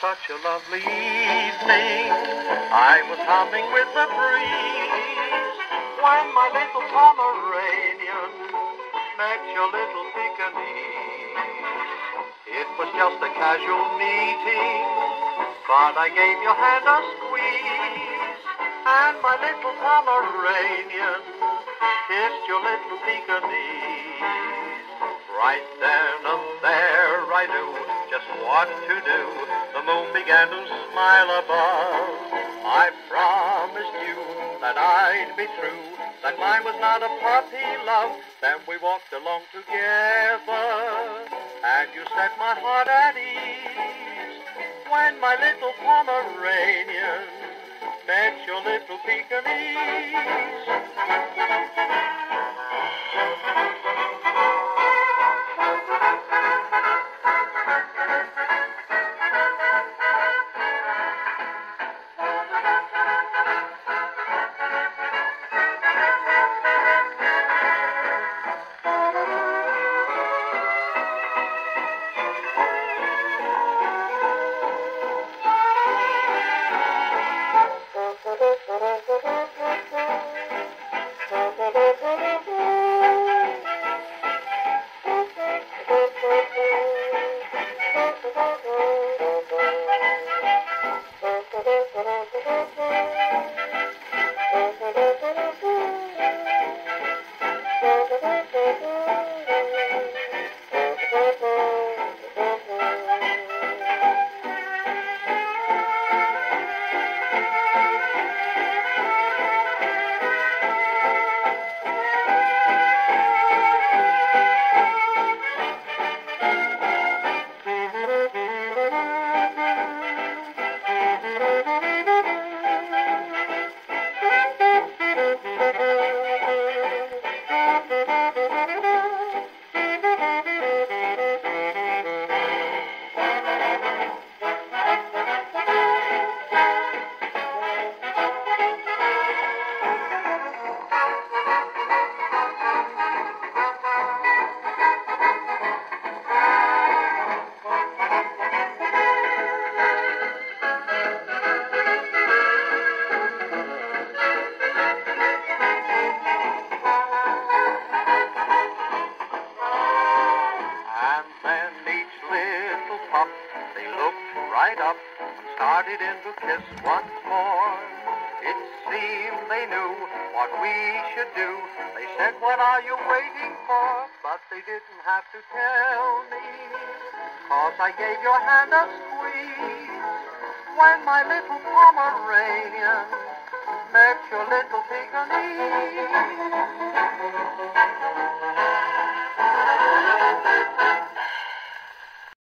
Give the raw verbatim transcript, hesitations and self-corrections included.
such a lovely evening. I was humming with the breeze when my little Pomeranian met your little Pekinese. It was just a casual meeting, but I gave your hand a squeeze, and my little Pomeranian kissed your little Pekinese. Right then and there I knew just what to do. The moon began to smile above. I promised you that I'd be true, that mine was not a puppy love. Then we walked along together, and you set my heart at ease. When my little Pomeranian met your little Pekinese. Started in to kiss once more. It seemed they knew what we should do. They said, what are you waiting for? But they didn't have to tell me, 'cause I gave your hand a squeeze when my little Pomeranian met your little Pekinese.